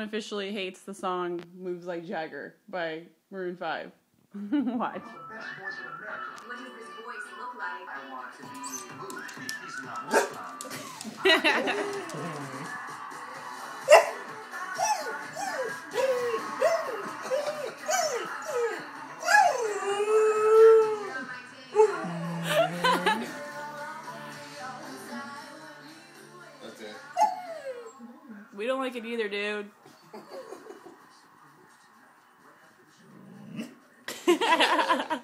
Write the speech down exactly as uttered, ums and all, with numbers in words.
unofficially hates the song Moves Like Jagger by Maroon five. Watch. What does this voice look like? I want to be moved. He's not. That's it. We don't like it either, dude.